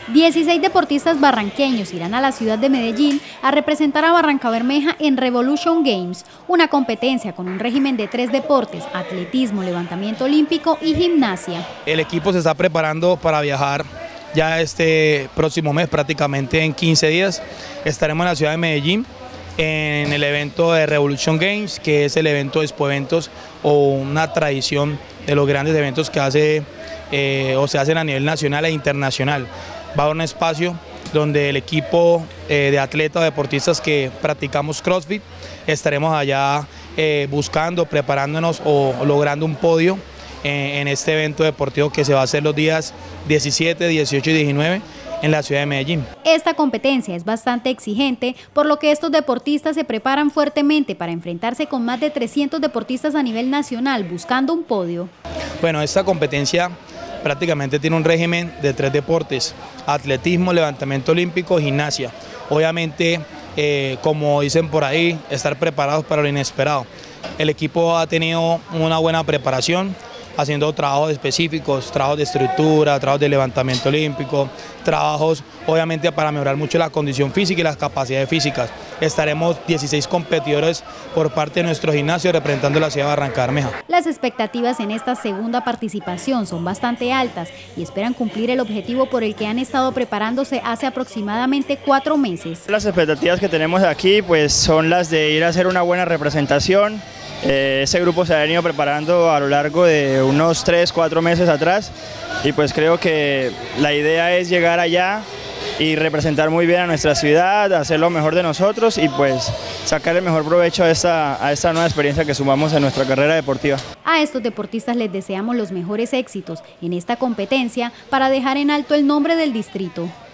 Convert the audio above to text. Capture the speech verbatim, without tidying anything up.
dieciséis deportistas barranqueños irán a la ciudad de Medellín a representar a Barrancabermeja en Revolution Games, una competencia con un régimen de tres deportes: atletismo, levantamiento olímpico y gimnasia. El equipo se está preparando para viajar ya este próximo mes, prácticamente en quince días. Estaremos en la ciudad de Medellín en el evento de Revolution Games, que es el evento de Expo Eventos o una tradición de los grandes eventos que hace eh, o se hacen a nivel nacional e internacional. Va a haber un espacio donde el equipo eh, de atletas o deportistas que practicamos CrossFit estaremos allá eh, buscando, preparándonos o logrando un podio en, en este evento deportivo que se va a hacer los días diecisiete, dieciocho y diecinueve en la ciudad de Medellín. Esta competencia es bastante exigente, por lo que estos deportistas se preparan fuertemente para enfrentarse con más de trescientos deportistas a nivel nacional buscando un podio. Bueno, esta competencia prácticamente tiene un régimen de tres deportes: atletismo, levantamiento olímpico, gimnasia. Obviamente, eh, como dicen por ahí, estar preparados para lo inesperado. El equipo ha tenido una buena preparación, haciendo trabajos específicos, trabajos de estructura, trabajos de levantamiento olímpico, trabajos obviamente para mejorar mucho la condición física y las capacidades físicas. Estaremos dieciséis competidores por parte de nuestro gimnasio representando la ciudad de Barrancabermeja. Las expectativas en esta segunda participación son bastante altas y esperan cumplir el objetivo por el que han estado preparándose hace aproximadamente cuatro meses. Las expectativas que tenemos aquí pues son las de ir a hacer una buena representación. Eh, ese grupo se ha venido preparando a lo largo de unos tres, cuatro meses atrás y pues creo que la idea es llegar allá y representar muy bien a nuestra ciudad, hacer lo mejor de nosotros y pues sacar el mejor provecho a esta, a esta nueva experiencia que sumamos en nuestra carrera deportiva. A estos deportistas les deseamos los mejores éxitos en esta competencia para dejar en alto el nombre del distrito.